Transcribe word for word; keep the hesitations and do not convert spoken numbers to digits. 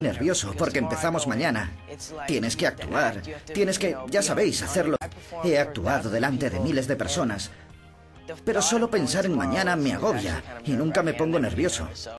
nervioso porque empezamos mañana. Tienes que actuar, tienes que, ya sabéis, hacerlo. He actuado delante de miles de personas, pero solo pensar en mañana me agobia y nunca me pongo nervioso.